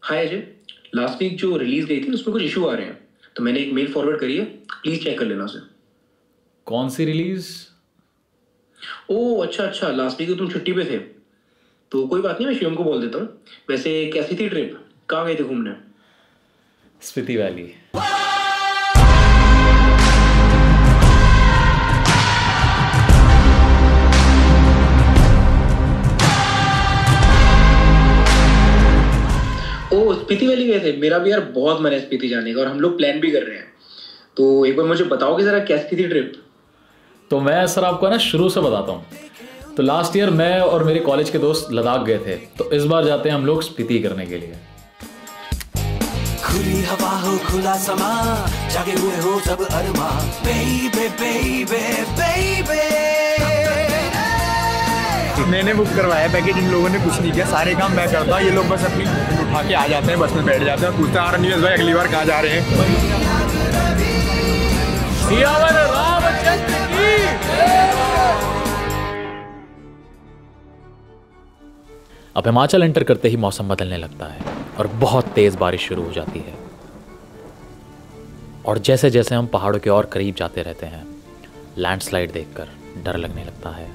हाय Ajay. Last week जो release गई थी उसमें कुछ इशू आ रहे हैं, तो मैंने एक मेल फॉरवर्ड करी है, प्लीज चेक कर लेना उसे। कौन सी रिलीज? ओह अच्छा, लास्ट वीक तो तुम छुट्टी पे थे, तो कोई बात नहीं, मैं शिवम को बोल देता हूँ। वैसे कैसी थी ट्रिप, कहाँ गए थे घूमने? Spiti valley. Oh Spiti valley गए थे, मेरा भी यार बहुत मन है स्पीति जाने का, और हम लोग प्लान भी कर रहे हैं। तो एक बार मुझे बताओगे जरा कैसी थी ट्रिप? तो मैं सर आपको ना शुरू से बताता हूँ। तो लास्ट ईयर मैं और मेरे कॉलेज के दोस्त लद्दाख गए थे, तो इस बार जाते हैं हम लोग स्पीति करने के लिए। खुली हवा हो खुला समा, जागे हुए हो सब अरमा, बेबे बेबे बेबे। मैंने बुक करवाया पैकेज, इन लोगों ने कुछ नहीं किया, सारे काम मैं करता, ये लोग बस अपनी उठा के आ जाते हैं, बस में बैठ जाते हैं, पूछते हैं नीरज भाई अगली बार कहाँ जा रहे हैं। सियावर रामचंद्र की। अब हिमाचल एंटर करते ही मौसम बदलने लगता है और बहुत तेज बारिश शुरू हो जाती है, और जैसे जैसे हम पहाड़ों के और करीब जाते रहते हैं, लैंडस्लाइड देखकर डर लगने लगता है।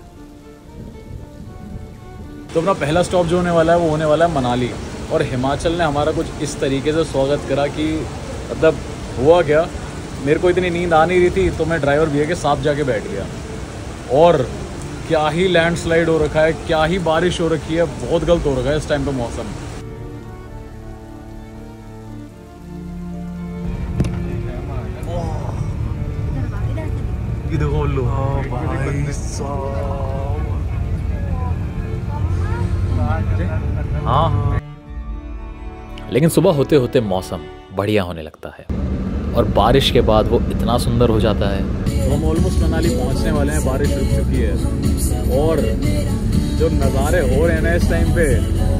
तो अपना पहला स्टॉप जो होने वाला है वो होने वाला है मनाली, और हिमाचल ने हमारा कुछ इस तरीके से स्वागत करा कि मतलब हुआ क्या, मेरे को इतनी नींद आ नहीं रही थी, तो मैं ड्राइवर भैया के साथ जाके बैठ गया, और क्या ही लैंडस्लाइड हो रखा है, क्या ही बारिश हो रखी है, बहुत गलत हो रखा है इस टाइम पे मौसम। हाँ, लेकिन सुबह होते होते मौसम बढ़िया होने लगता है और बारिश के बाद वो इतना सुंदर हो जाता है। तो हम ऑलमोस्ट मनाली पहुंचने वाले हैं, बारिश रुक चुकी है, और जो नज़ारे हो रहे हैं ना इस टाइम पे,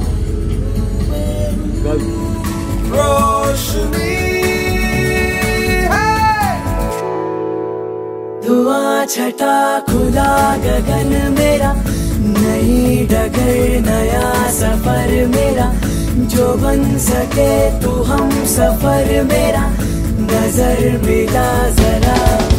धुआं छटा खुला गगन मेरा, नई डगर नया सफर मेरा, जो बन सके तू हम सफर मेरा, नजर मिला जरा।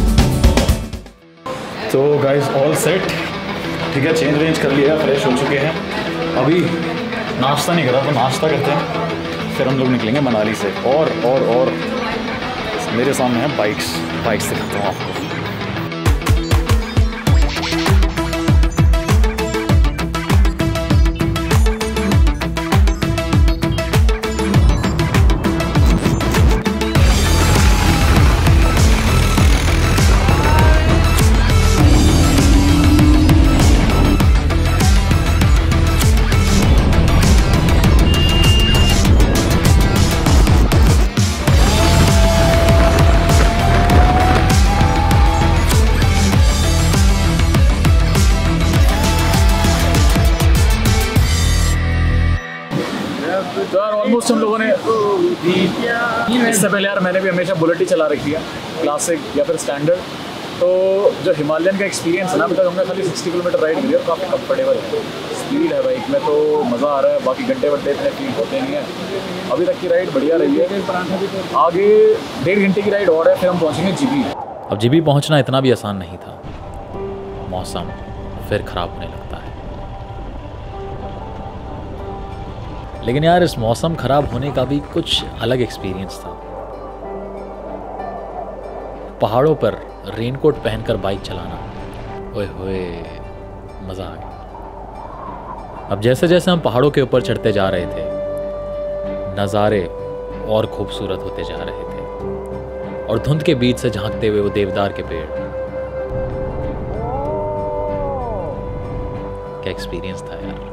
तो गाइस ऑल सेट, ठीक है, चेंज वेंज कर लिया, फ्रेश हो चुके हैं, अभी नाश्ता नहीं करा तो नाश्ता करते हैं, फिर हम लोग निकलेंगे मनाली से। और मेरे सामने है बाइक्स दिखाता हूँ आपको। यार ऑलमोस्ट हम लोगों ने इससे पहले यार मैंने भी हमेशा बुलेट ही चला रखी है, क्लासिक या फिर स्टैंडर्ड। तो जो हिमालयन का एक्सपीरियंस है ना, अभी तक हमने खाली 60 किलोमीटर राइड करी और काफ़ी कंफर्टेबल है, स्पीड है बाइक में, तो मज़ा आ रहा है। बाकी घंटे इतने फील होते नहीं है। अभी तक की राइड बढ़िया रही है, आगे 1.5 घंटे की राइड और है, फिर हम पहुँचेंगे जीबी। अब जीबी पहुँचना इतना भी आसान नहीं था, मौसम फिर ख़राब होने लगता है। लेकिन यार इस मौसम ख़राब होने का भी कुछ अलग एक्सपीरियंस था। पहाड़ों पर रेनकोट पहनकर बाइक चलाना, ओए होए, मज़ा आ गया। अब जैसे जैसे हम पहाड़ों के ऊपर चढ़ते जा रहे थे, नज़ारे और खूबसूरत होते जा रहे थे, और धुंध के बीच से झांकते हुए वो देवदार के पेड़, क्या एक्सपीरियंस था यार।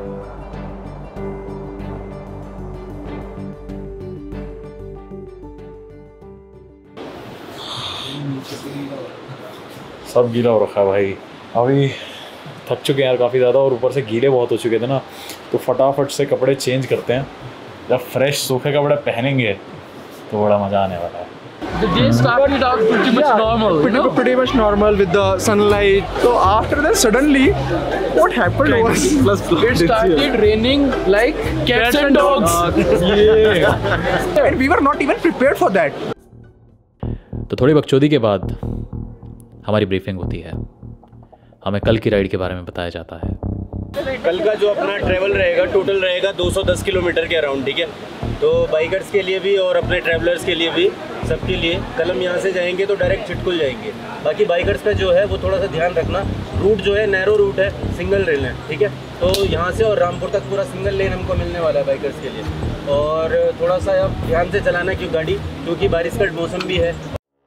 सब गीला हो रखा है भाई, अभी थक चुके हैं यार काफ़ी ज़्यादा, और ऊपर से गीले बहुत हो चुके थे ना, तो फटाफट से कपड़े चेंज करते हैं। जब फ्रेश सूखे कपड़े पहनेंगे तो बड़ा मज़ा आने वाला है। The day started out pretty much normal, you know? pretty much normal with the sunlight. So after that, suddenly, what happened was It started raining like cats and dogs. and we were not even prepared for that. तो थोड़ी बकचोदी के बाद हमारी briefing होती है। हमें कल की राइड के बारे में बताया जाता है। कल का जो अपना ट्रैवल रहेगा टोटल रहेगा 210 किलोमीटर के अराउंड, ठीक है। तो बाइकर्स के लिए भी और अपने ट्रैवलर्स के लिए भी, सबके लिए कल हम यहाँ से जाएंगे तो डायरेक्ट चिटकुल जाएंगे। बाकी बाइकर्स का जो है वो थोड़ा सा ध्यान रखना, रूट जो है नैरो रूट है, सिंगल लेन है, ठीक है। तो यहाँ से और रामपुर तक पूरा सिंगल लेन हमको मिलने वाला है बाइकर्स के लिए। और थोड़ा सा अब ध्यान से चलाना क्यों गाड़ी, क्योंकि बारिश का मौसम भी है।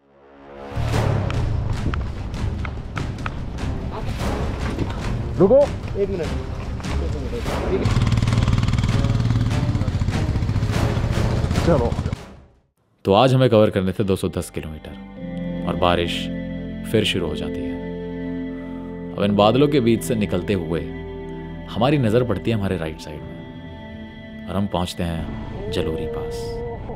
रुको एक मिनट। चलो। तो आज हमें कवर करने थे 210 किलोमीटर और बारिश फिर शुरू हो जाती है। अब इन बादलों के बीच से निकलते हुए हमारी नज़र पड़ती है हमारे राइट साइड में और हम पहुंचते हैं जलोरी पास।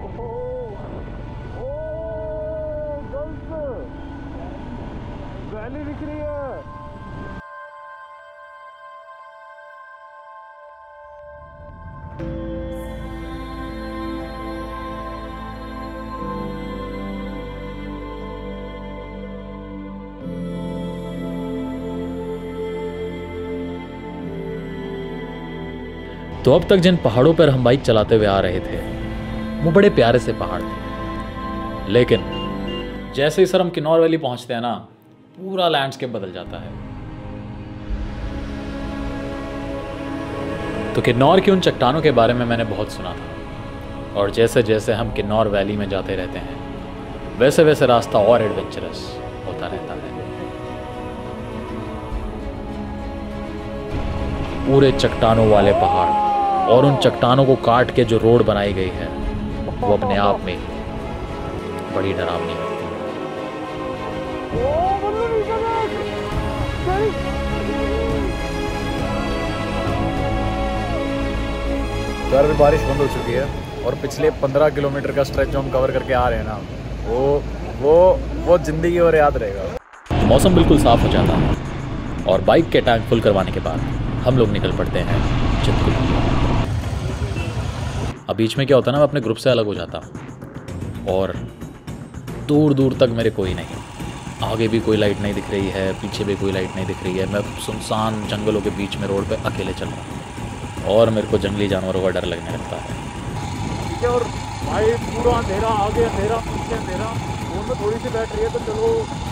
तो अब तक जिन पहाड़ों पर हम बाइक चलाते हुए आ रहे थे वो बड़े प्यारे से पहाड़ थे, लेकिन जैसे ही सर हम किन्नौर वैली पहुंचते हैं ना, पूरा लैंडस्केप बदल जाता है। तो किन्नौर की उन चट्टानों के बारे में मैंने बहुत सुना था, और जैसे जैसे हम किन्नौर वैली में जाते रहते हैं वैसे वैसे रास्ता और एडवेंचरस होता रहता है। पूरे चट्टानों वाले पहाड़ और उन चट्टानों को काट के जो रोड बनाई गई है वो अपने आप में बड़ी डरावनी लगती है। तो अभी बारिश बंद हो चुकी है और पिछले 15 किलोमीटर का स्ट्रेच जो हम कवर करके आ रहे हैं ना, वो जिंदगी और याद रहेगा। मौसम बिल्कुल साफ हो जाता है और बाइक के टैंक फुल करवाने के बाद हम लोग निकल पड़ते हैं चितकुल। अब बीच में क्या होता है ना, मैं अपने ग्रुप से अलग हो जाता और दूर दूर तक मेरे कोई नहीं, आगे भी कोई लाइट नहीं दिख रही है, पीछे भी कोई लाइट नहीं दिख रही है। मैं सुनसान जंगलों के बीच में रोड पे अकेले चल रहा हूँ और मेरे को जंगली जानवरों का डर लगने लगता है। और भाई पूरा अंधेरा, आगे अंधेरा पीछे अंधेरा, फोन में थोड़ी सी बैटरी है तो चलो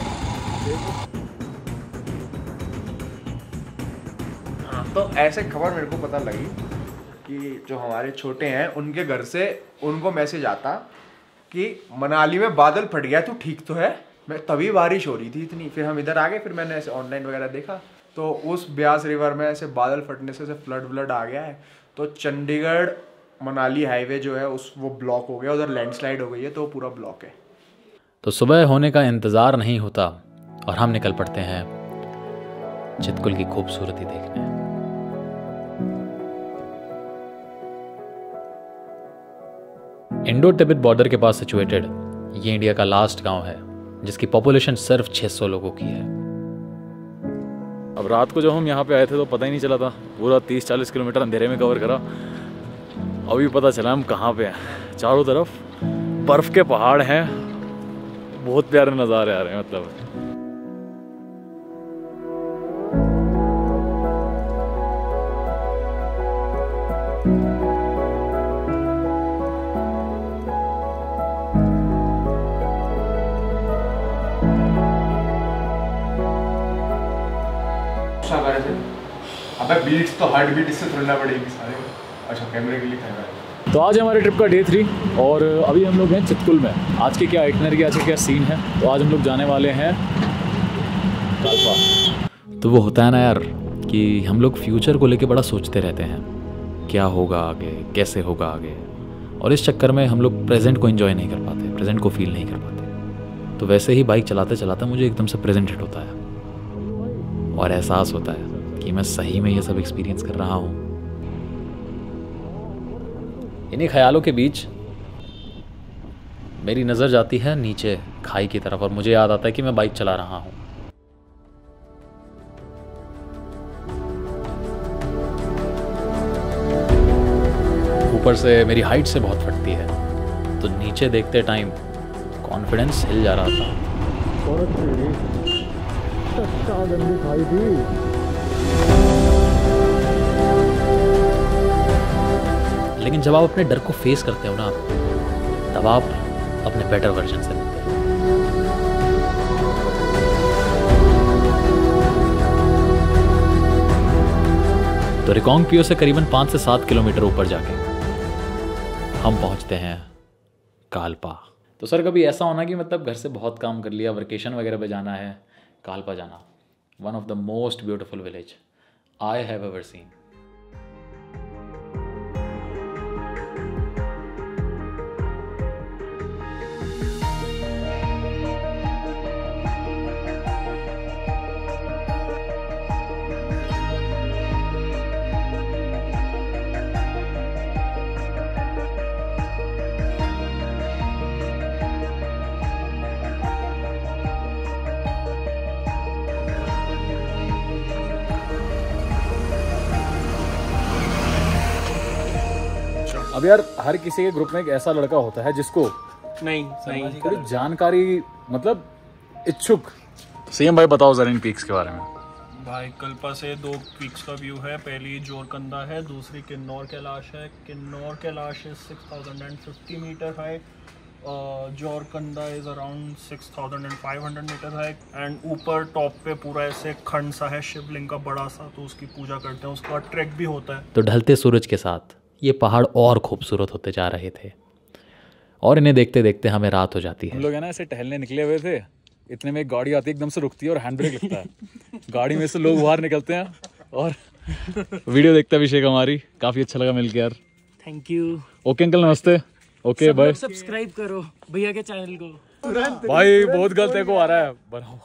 तो ऐसे खबर मेरे को पता लगी कि जो हमारे छोटे हैं उनके घर से उनको मैसेज आता कि मनाली में बादल फट गया, तू ठीक तो है। मैं तभी बारिश हो रही थी इतनी, फिर हम इधर आ गए, फिर मैंने ऐसे ऑनलाइन वगैरह देखा तो उस ब्यास रिवर में ऐसे बादल फटने से फ्लड आ गया है। तो चंडीगढ़ मनाली हाईवे जो है वो ब्लॉक हो गया, उधर लैंडस्लाइड हो गई है, तो वो पूरा ब्लॉक है। तो सुबह होने का इंतज़ार नहीं होता और हम निकल पड़ते हैं चितकुल की खूबसूरती देखने। इंडो तिब्बत बॉर्डर के पास सिचुएटेड ये इंडिया का लास्ट गांव है जिसकी पॉपुलेशन सिर्फ 600 लोगों की है। अब रात को जब हम यहाँ पे आए थे तो पता ही नहीं चला था, पूरा 30-40 किलोमीटर अंधेरे में कवर करा। अभी पता चला हम कहाँ पे हैं। चारों तरफ बर्फ़ के पहाड़ हैं, बहुत प्यारे नज़ारे आ रहे हैं। मतलब अबे बीट्स तो हार्ट बीट इससे तुलना पड़ेगी सारे। अच्छा कैमरे के लिए कैमरा। तो आज हमारे ट्रिप का डे 3 और अभी हम लोग हैं चितकुल में। आज की क्या आइटनरी, आज का क्या सीन है, तो आज हम लोग जाने वाले हैं कालपा। तो वो होता है ना यार कि हम लोग फ्यूचर को लेके बड़ा सोचते रहते हैं, क्या होगा आगे, कैसे होगा आगे, और इस चक्कर में हम लोग प्रेजेंट को एंजॉय नहीं कर पाते, प्रेजेंट को फील नहीं कर पाते। तो वैसे ही बाइक चलाते चलाते मुझे एकदम से प्रेजेंट हिट होता है और एहसास होता है कि मैं सही में ये सब एक्सपीरियंस कर रहा हूँ। इन्हीं ख्यालों के बीच मेरी नज़र जाती है नीचे खाई की तरफ और मुझे याद आता है कि मैं बाइक चला रहा हूँ। ऊपर से मेरी हाइट से बहुत फटती है, तो नीचे देखते टाइम कॉन्फिडेंस हिल जा रहा था। लेकिन जब आप अपने डर को फेस करते हो ना, तब आप अपने बेटर वर्जन से मिलते हो। तो रिकोंगपियो से करीबन 5 से 7 किलोमीटर ऊपर जाके हम पहुंचते हैं काल्पा। तो सर कभी ऐसा होना कि मतलब घर से बहुत काम कर लिया, वेकेशन वगैरह पे जाना है, काल्पा जाना, one of the most beautiful village I have ever seen. अब यार हर किसी के ग्रुप में एक ऐसा लड़का होता है जिसको नहीं थोड़ी जानकारी, मतलब इच्छुक। सीएम भाई बताओ जरा इन पीक्स के बारे में। भाई कल्पा से 2 पीक्स का व्यू है। पहली जोरकंदा है, दूसरी किन्नौर कैलाश है। Kinnaur Kailash is 6050 metre high, Jorkanda is around 6500 metre high. And ऊपर टॉप पे पूरा ऐसे खंड सा है शिवलिंग का बड़ा सा, तो उसकी पूजा करते हैं, उसका ट्रैक भी होता है। तो ढलते सूरज के साथ ये पहाड़ और खूबसूरत होते जा रहे थे और इन्हें देखते देखते हमें रात हो जाती है। हम लोग है ना ऐसे टहलने निकले हुए थे, इतने में एक गाड़ी आती है, एकदम से रुकती है और हैंड ब्रेक लगता है। गाड़ी में से लोग बाहर निकलते हैं और वीडियो देखते हैं अभिषेक हमारी। काफ़ी अच्छा लगा मिलके यार। Thank you. ओके अंकल नमस्ते। Okay bye. सब्सक्राइब करो भैया के चैनल को। भाई बहुत गलत को आ रहा है, बनाओ।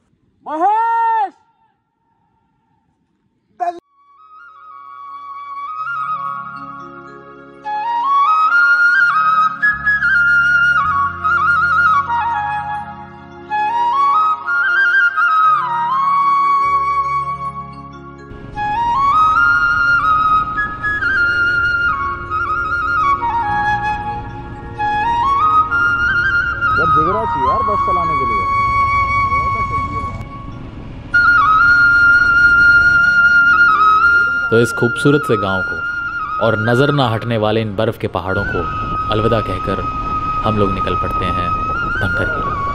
यार बस चलाने के लिए तो इस खूबसूरत से गांव को और नज़र ना हटने वाले इन बर्फ़ के पहाड़ों को अलविदा कहकर हम लोग निकल पड़ते हैं धनकर के लिए।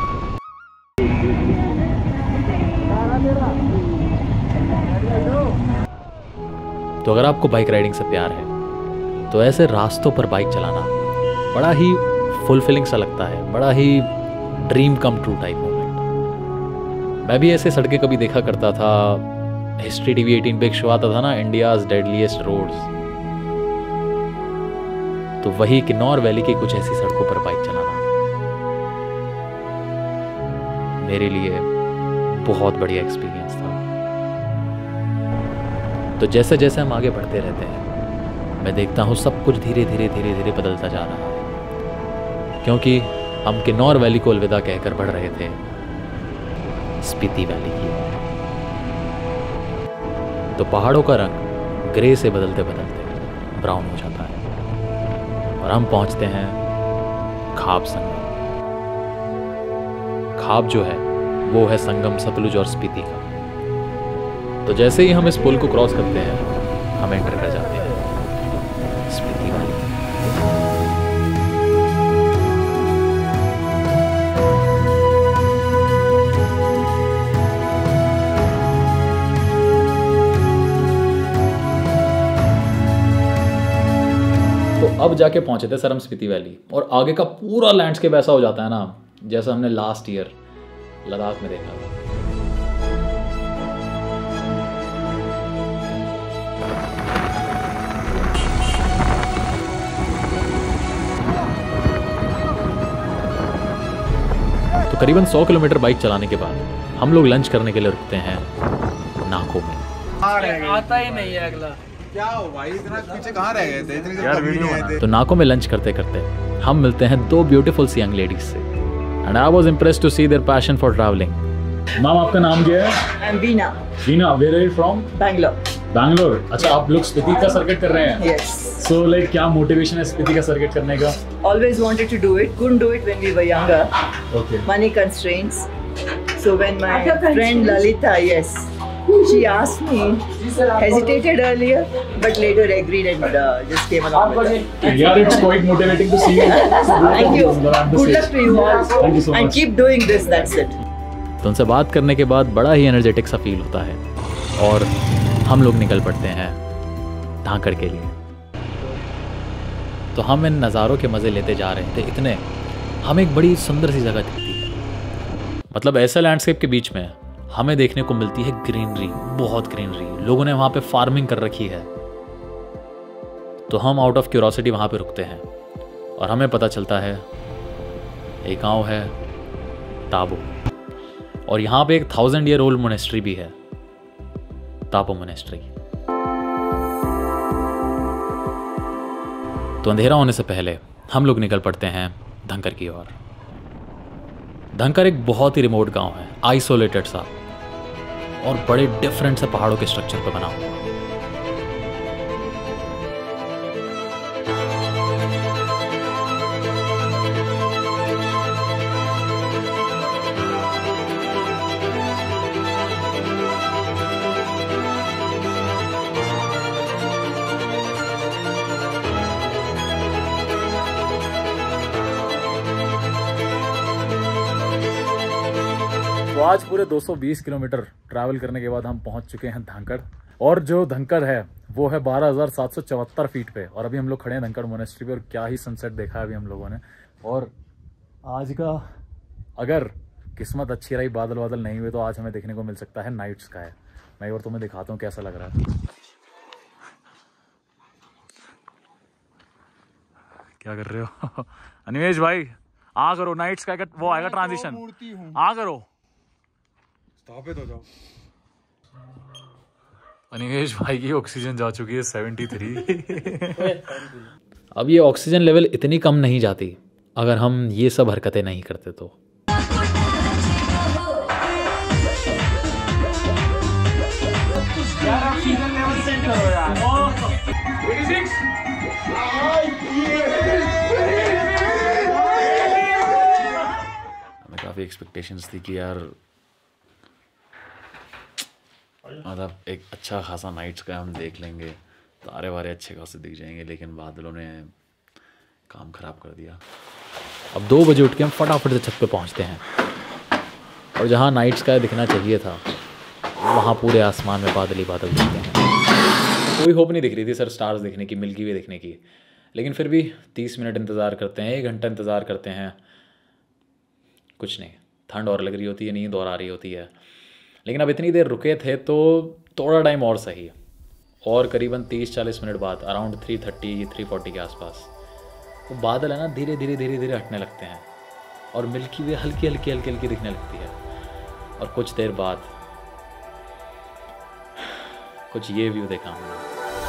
तो अगर आपको बाइक राइडिंग से प्यार है तो ऐसे रास्तों पर बाइक चलाना बड़ा ही फुलफिलिंग सा लगता है, बड़ा ही dream come true type moment. मैं भी ऐसे सड़कें कभी देखा करता था। हिस्ट्री टीवी 18 पे एक शो आता था ना, इंडियाज डेडलीस्ट रोड्स, तो वही किन्नौर वैली की कुछ ऐसी सड़कों पर बाइक चलाना मेरे लिए बहुत बढ़िया एक्सपीरियंस था। तो जैसे जैसे हम आगे बढ़ते रहते हैं मैं देखता हूँ सब कुछ धीरे धीरे धीरे धीरे बदलता जा रहा है, क्योंकि हम किन्नौर वैली को अलविदा कहकर बढ़ रहे थे स्पीति वैली की ओर। तो पहाड़ों का रंग ग्रे से बदलते बदलते ब्राउन हो जाता है और हम पहुंचते हैं खाब संगम। खाब जो है वो है संगम सतलुज और स्पीति का। तो जैसे ही हम इस पुल को क्रॉस करते हैं हम एंटर कर जाते हैं स्पीति वैली। तो अब जाके पहुंचे थे सर हम स्पीति वैली और आगे का पूरा लैंडस्केप ऐसा हो जाता है ना जैसा हमने लास्ट ईयर लद्दाख में देखा था। तो करीबन 100 किलोमीटर बाइक चलाने के बाद हम लोग लंच करने के लिए रुकते हैं नाको में। आता ही नहीं है अगला, क्या हो भाई, इतना पीछे कहाँ रह गए थे? इतनी यार कमी वीडियो नहीं आए थे। तो नाकों में लंच करते करते हम मिलते हैं दो ब्यूटीफुल सी यंग लेडीज से and I was impressed to see their passion for travelling. Ma'am आपका नाम क्या है? I'm Veena, Veena, where are you from? Bangalore. Bangalore. अच्छा, आप लोग स्पीति का सर्किट कर रहे हैं? Yes. सो लाइक क्या मोटिवेशन है स्पीति का सर्किट करने का? Always wanted to do it. Couldn't do it when we were younger. Okay Money constraints. So when my friend Lalita, yes, she asked me, hesitated earlier, but later agreed and just came along with it. यार it's quite motivating to see you. Thank you. Good luck to you all. Thank you so And much. keep doing this. That's it. तो उनसे बात करने के बाद बड़ा ही energetic सा feel होता है और हम लोग निकल पड़ते हैं धांकड़ के लिए। तो हम इन नज़ारों के मज़े लेते जा रहे थे, इतने हमें एक बड़ी सुंदर सी जगह दिखती है। मतलब ऐसे लैंडस्केप के बीच में हमें देखने को मिलती है ग्रीनरी, बहुत ग्रीनरी। लोगों ने वहाँ पे फार्मिंग कर रखी है। तो हम आउट ऑफ क्यूरोसिटी वहाँ पे रुकते हैं और हमें पता चलता है एक गांव है ताबो, और यहाँ पे एक 1000 ईयर ओल्ड मोनेस्ट्री भी है, तापो मोनेस्ट्री। तो अंधेरा होने से पहले हम लोग निकल पड़ते हैं धनकर की ओर। धनकर एक बहुत ही रिमोट गांव है, आइसोलेटेड सा और बड़े डिफरेंट से पहाड़ों के स्ट्रक्चर पर बना हुआ। तो आज पूरे 220 किलोमीटर ट्रैवल करने के बाद हम पहुंच चुके हैं धनकर, और जो धनकर है वो है 12,774 फीट पे, और अभी हम लोग खड़े हैं धनकर मोनेस्ट्री पे। और क्या ही सनसेट देखा है अभी हम लोगों ने। और आज का अगर किस्मत अच्छी रही, बादल वादल नहीं हुए, तो आज हमें देखने को मिल सकता है नाइट स्काई। मैं और तुम्हें दिखाता हूँ कैसा लग रहा है। क्या कर रहे हो अनिमेश भाई? आ करो, नाइट स्काई का वो आएगा ट्रांजिशन, आ करो, स्थापित हो जाओ। अनिमेश भाई की ऑक्सीजन जा चुकी है 73। अब ये ऑक्सीजन लेवल इतनी कम नहीं जाती अगर हम ये सब हरकतें नहीं करते तो। हमें काफ़ी एक्सपेक्टेशंस थी कि यार मतलब एक अच्छा खासा नाइट स्काई हम देख लेंगे, तारे वारे अच्छे खासे दिख जाएंगे, लेकिन बादलों ने काम ख़राब कर दिया। अब 2 बजे उठ के हम फटाफट से छत पे पहुंचते हैं, और जहां नाइट स्काई दिखना चाहिए था वहां पूरे आसमान में बादल ही बादल दिखते हैं। कोई होप नहीं दिख रही थी सर स्टार्स देखने की, मिल्की वे देखने की, लेकिन फिर भी 30 मिनट इंतज़ार करते हैं, 1 घंटा इंतज़ार करते हैं, कुछ नहीं। ठंड और लग रही होती है, नींद और आ रही होती है, लेकिन अब इतनी देर रुके थे तो थोड़ा टाइम और सही। और करीबन 30-40 मिनट बाद अराउंड 3:30-3:40 के आसपास वो बादल है ना धीरे धीरे धीरे धीरे हटने लगते हैं, और मिल्की वे हल्की हल्की हल्की हल्की दिखने लगती है। और कुछ देर बाद कुछ ये व्यू देखा हमने।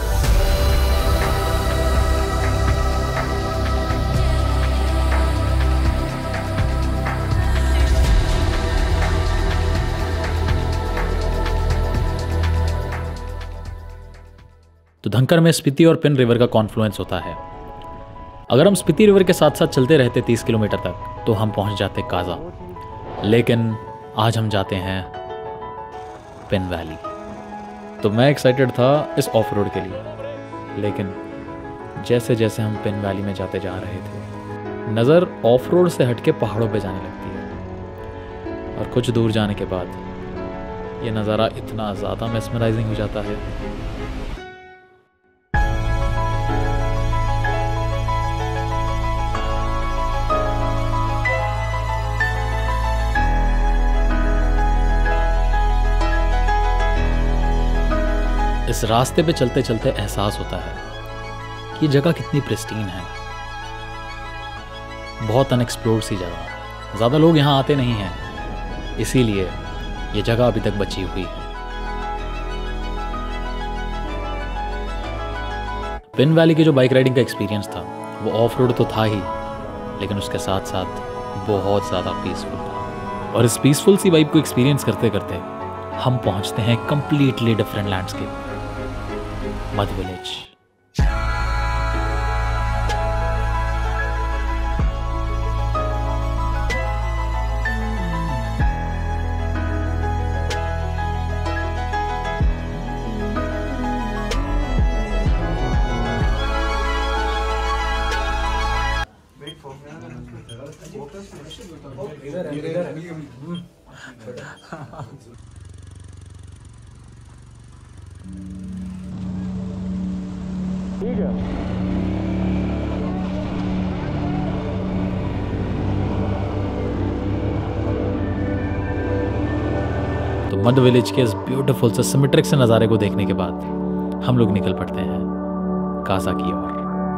तो धनकर में स्पीति और पिन रिवर का कॉन्फ्लुएंस होता है। अगर हम स्पीति रिवर के साथ साथ चलते रहते 30 किलोमीटर तक तो हम पहुंच जाते काजा, लेकिन आज हम जाते हैं पिन वैली। तो मैं एक्साइटेड था इस ऑफ रोड के लिए, लेकिन जैसे जैसे हम पिन वैली में जाते जा रहे थे नज़र ऑफ रोड से हटके पहाड़ों पे जाने लगती है, और कुछ दूर जाने के बाद ये नज़ारा इतना ज़्यादा मेस्मराइजिंग हो जाता है। इस रास्ते पे चलते चलते एहसास होता है कि ये जगह कितनी प्रिस्टीन है, बहुत अनएक्सप्लोर्ड सी जगह। ज़्यादा लोग यहाँ आते नहीं हैं, इसीलिए ये जगह अभी तक बची हुई है। पिन वैली की जो बाइक राइडिंग का एक्सपीरियंस था वो ऑफ रोड तो था ही, लेकिन उसके साथ साथ बहुत ज़्यादा पीसफुल था। और इस पीसफुल सी वाइब को एक्सपीरियंस करते करते हम पहुंचते हैं completely different landscape, Mudh village. ठीक है। तो मड विलेज के इस ब्यूटीफुल से सिमेट्रिक से नज़ारे को देखने के बाद हम लोग निकल पड़ते हैं कासा की ओर।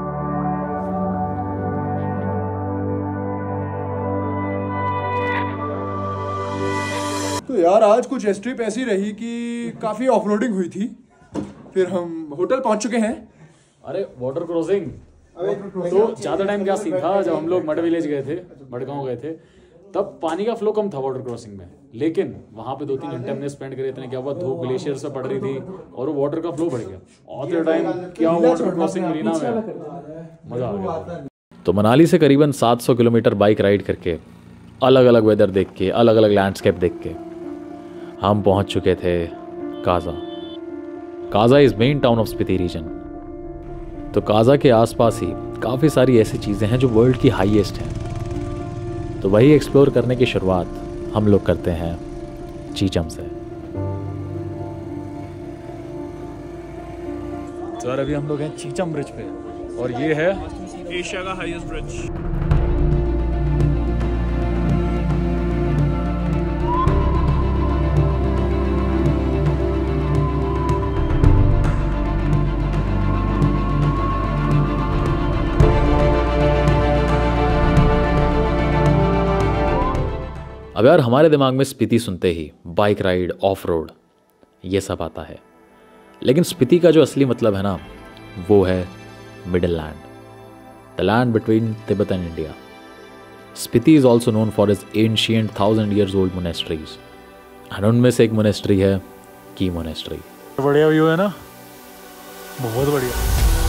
तो यार आज कुछ ट्रिप ऐसी रही कि काफ़ी ऑफरोडिंग हुई थी, फिर हम होटल पहुंच चुके हैं। अरे वाटर क्रॉसिंग तो ज़्यादा टाइम क्या सीन था, जब हम लोग मड विलेज गए थे, मडगांव गए थे, तब पानी का फ्लो कम था वाटर क्रॉसिंग में, लेकिन वहाँ पे 2-3 घंटे हमने स्पेंड करे। इतने क्या हुआ, धूप ग्लेशियर से पड़ रही थी और वो वाटर का फ्लो बढ़ गया। ऑल द टाइम क्या वाटर क्रॉसिंग मरीना में मज़ा आ गया। तो मनाली से करीबन 700 किलोमीटर बाइक राइड करके, अलग अलग वेदर देख के, अलग अलग लैंडस्केप देख के हम पहुंच चुके थे Kaza. Kaza is main town of Spiti region. तो काजा के आसपास ही काफ़ी सारी ऐसी चीज़ें हैं जो वर्ल्ड की हाईएस्ट हैं। तो वही एक्सप्लोर करने की शुरुआत हम लोग करते हैं चीचम से। तो यार अभी हम लोग हैं चीचम ब्रिज पे और ये है एशिया का हाईएस्ट ब्रिज। अब यार हमारे दिमाग में स्पीति सुनते ही बाइक राइड, ऑफ रोड, ये सब आता है, लेकिन स्पीति का जो असली मतलब है ना, वो है middle land, the land between Tibet and India. Spiti is also known for its ancient 1000 years old monasteries, and उनमें से एक मोनेस्ट्री है की मोनेस्ट्री। बढ़िया व्यू है ना, बहुत बढ़िया।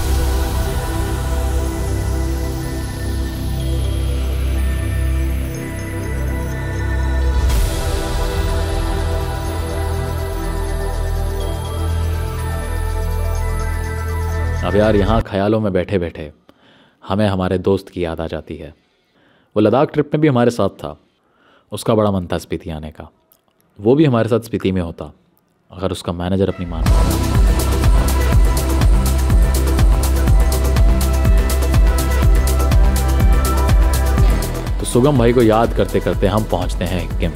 अब यार यहाँ ख्यालों में बैठे बैठे हमें हमारे दोस्त की याद आ जाती है। वो लद्दाख ट्रिप में भी हमारे साथ था, उसका बड़ा मन था स्पीति आने का। वो भी हमारे साथ स्पीति में होता अगर उसका मैनेजर अपनी मानता। तो सुगम भाई को याद करते करते हम पहुंचते हैं हिक्किम।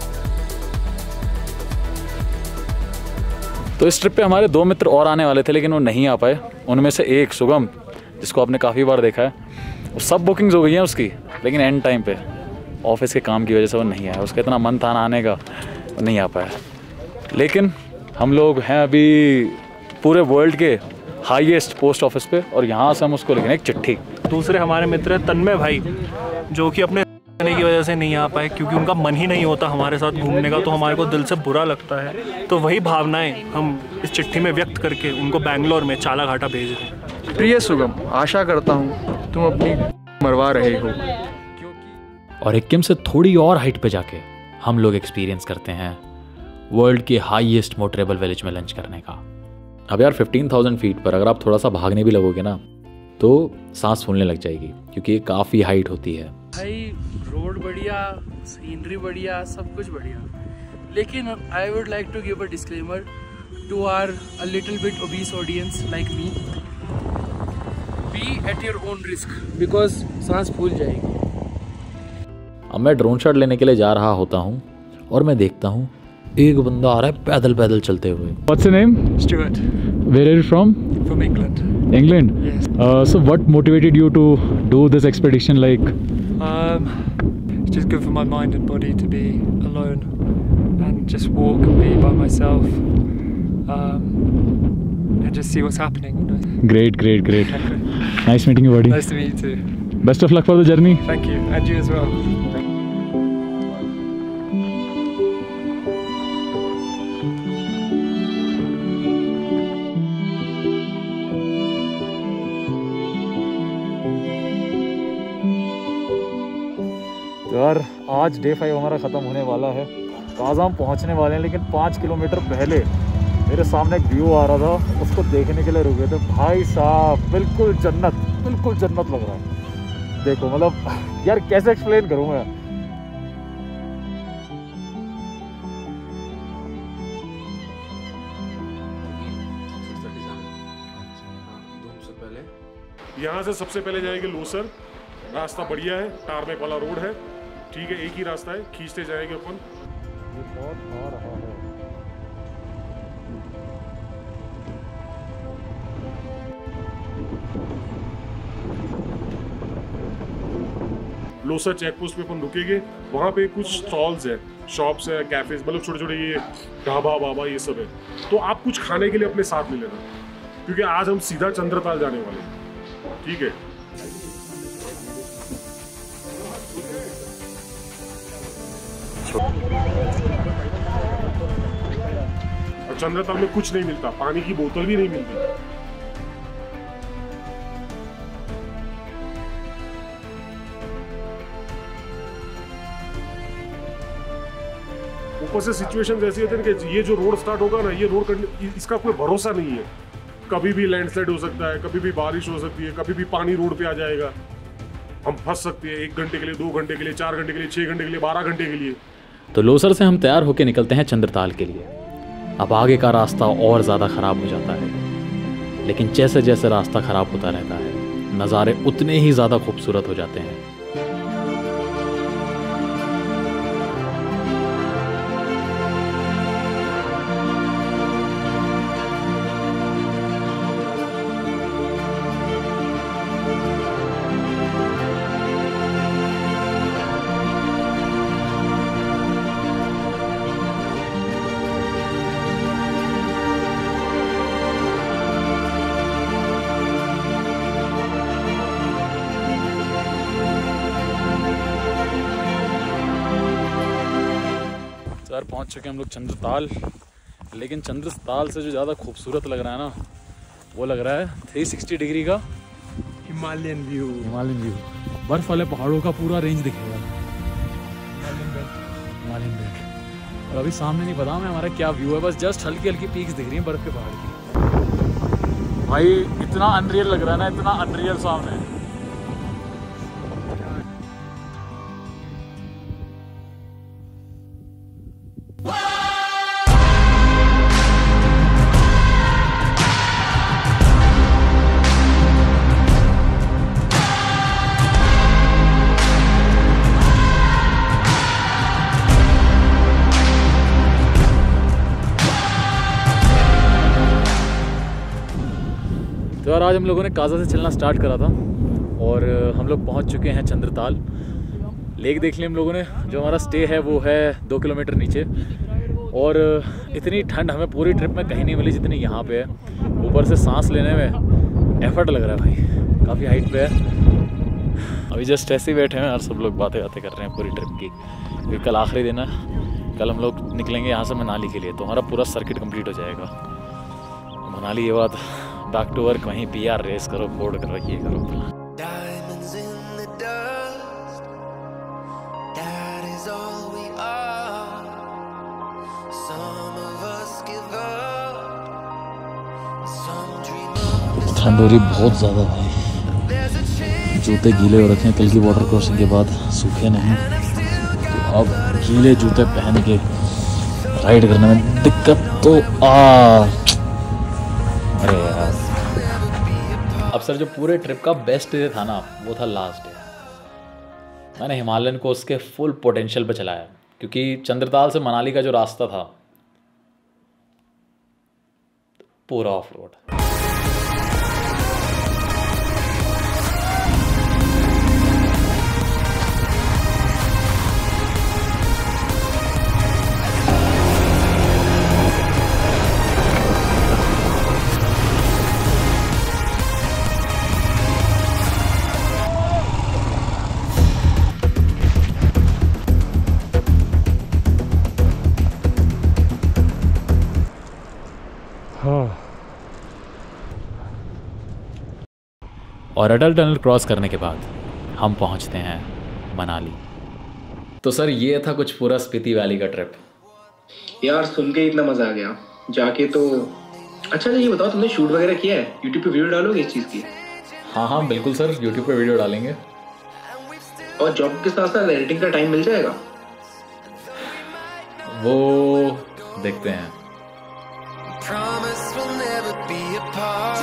तो इस ट्रिप पे हमारे 2 मित्र और आने वाले थे, लेकिन वो नहीं आ पाए। उनमें से एक सुगम, जिसको आपने काफ़ी बार देखा है, वो सब बुकिंग्स हो गई हैं उसकी, लेकिन एंड टाइम पे ऑफिस के काम की वजह से वो नहीं आया। उसका इतना मन था ना आने का, वो नहीं आ पाया। लेकिन हम लोग हैं अभी पूरे वर्ल्ड के हाईएस्ट पोस्ट ऑफिस पे, और यहाँ से हम उसको लिखेंगे एक चिट्ठी। दूसरे हमारे मित्र तन्मय भाई, जो कि अपने की वजह से नहीं आ पाए, क्योंकि उनका मन ही नहीं होता हमारे साथ घूमने का, तो हमारे को दिल से बुरा लगता है। तो वही भावनाएं हम इस चिट्ठी में व्यक्त करके उनको बैंगलोर में चाला घाटा भेज रहे हैं। प्रिय सुगम, आशा करता हूँ तुम अपनी मरवा रहे हो। और हिक्किम से थोड़ी और हाइट पे जाके हम लोग एक्सपीरियंस करते हैं वर्ल्ड के हाईएस्ट मोटरेबल विलेज में लंच करने का। अब यार 15,000 फीट पर अगर आप थोड़ा सा भागने भी लगोगे ना, तो सांस फूलने लग जाएगी, क्योंकि ये काफ़ी हाइट होती है। भाई रोड बढ़िया, सीनरी बढ़िया, सब कुछ बढ़िया, लेकिन I would like to give a disclaimer to our a little bit obese audience like me, be at your own risk, because सांस फूल जाएगी। अब मैं ड्रोन शॉट लेने के लिए जा रहा होता हूँ और मैं देखता हूँ एक बंदा आ रहा है पैदल पैदल चलते हुए। What's your name? Stuart. Where are you from? From England. England? Yes. So what motivated you to do this expedition? Like, It's just good for my mind and body to be alone and just walk and be by myself. and just see what's happening. Great. Nice meeting you, buddy. Nice to meet you too. Best of luck for the journey. Thank you, and you as well. तो यार आज day 5 हमारा ख़त्म होने वाला है। आज हम पहुंचने वाले हैं, लेकिन 5 किलोमीटर पहले मेरे सामने एक व्यू आ रहा था, उसको देखने के लिए रुके थे। भाई साहब बिल्कुल जन्नत लग रहा है। देखो मतलब यार कैसे एक्सप्लेन करूँ मैं। यहाँ से सबसे पहले जाएंगे लोसर। रास्ता बढ़िया है, टारमेक वाला रोड है, ठीक है, एक ही रास्ता है, खींचते जाएंगे अपन। बहुत आ रहा है। लोसर चेक पोस्ट पे अपन रुकेंगे। वहाँ पे कुछ स्टॉल्स है, शॉप्स है, कैफेज, मतलब छोटे छोटे ये ढाबा वाबा ये सब है। तो आप कुछ खाने के लिए अपने साथ ले लेना, क्योंकि आज हम सीधा चंद्रताल जाने वाले हैं, ठीक है। और चंद्रताल में कुछ नहीं मिलता, पानी की बोतल भी नहीं मिलती। ऊपर से सिचुएशन ऐसी होती है कि ये जो रोड स्टार्ट होगा ना, ये रोड इसका कोई भरोसा नहीं है। कभी भी लैंडस्लाइड हो सकता है, कभी भी बारिश हो सकती है, कभी भी पानी रोड पे आ जाएगा। हम फंस सकते हैं 1 घंटे के लिए, 2 घंटे के लिए, 4 घंटे के लिए, 6 घंटे के लिए, 12 घंटे के लिए। तो लोसर से हम तैयार होकर निकलते हैं चंद्रताल के लिए। अब आगे का रास्ता और ज़्यादा ख़राब हो जाता है, लेकिन जैसे जैसे रास्ता ख़राब होता रहता है, नज़ारे उतने ही ज़्यादा खूबसूरत हो जाते हैं। यार पहुंच चुके हैं हम लोग चंद्रताल, लेकिन चंद्रताल से जो ज़्यादा खूबसूरत लग रहा है ना, वो लग रहा है 360 डिग्री का हिमालयन व्यू। बर्फ वाले पहाड़ों का पूरा रेंज दिखेगा, हिमालयन बेल्ट। और अभी सामने नहीं पता हमें हमारा क्या व्यू है, बस जस्ट हल्की हल्की पीक्स दिख रही हैं बर्फ के पहाड़ की। भाई इतना अनरियल लग रहा है ना, इतना अनरियल सामने। तो यार आज हम लोगों ने काजा से चलना स्टार्ट करा था और हम लोग पहुंच चुके हैं चंद्रताल। लेक देख लिया हम लोगों ने। जो हमारा स्टे है वो है 2 किलोमीटर नीचे, और इतनी ठंड हमें पूरी ट्रिप में कहीं नहीं मिली जितनी यहाँ पे है। ऊपर से सांस लेने में एफर्ट लग रहा है भाई, काफ़ी हाइट पे है। अभी जस्ट ऐसे ही बैठे हैं यार, सब लोग बातें कर रहे हैं पूरी ट्रिप की, क्योंकि कल आखिरी दिन है। कल हम लोग निकलेंगे यहाँ से मनाली के लिए, तो हमारा पूरा सर्किट कंप्लीट हो जाएगा। मनाली ये बात, बैक टू वर्क, वहीं PR रेस करो, बोर्ड करो, ये करो। Diamonds in the dust, that is all we are. Some of us give up, some dream of ठंड हो रही बहुत ज़्यादा भाई, जूते गीले हो रखे हैं कल की वाटर क्रॉसिंग के बाद, सूखे नहीं। तो अब गीले जूते पहन के राइड करने में दिक्कत तो अरे यार। अब सर जो पूरे ट्रिप का बेस्ट डे था ना, वो था लास्ट डे। मैंने हिमालयन को उसके फुल पोटेंशियल पे चलाया, क्योंकि चंद्रताल से मनाली का जो रास्ता था पूरा ऑफ रोड। और अटल टनल क्रॉस करने के बाद हम पहुंचते हैं मनाली। तो सर ये था कुछ पूरा स्पीति वैली का ट्रिप। यार सुन के इतना मजा आ गया जाके तो। अच्छा ये बताओ तुमने शूट वगैरह किया है? यूट्यूब पे वीडियो डालोगे इस चीज़ की? हाँ बिल्कुल सर, यूट्यूब पे वीडियो डालेंगे। और जॉब के साथ साथ एडिटिंग का टाइम मिल जाएगा? वो देखते हैं। Promise we'll never be apart.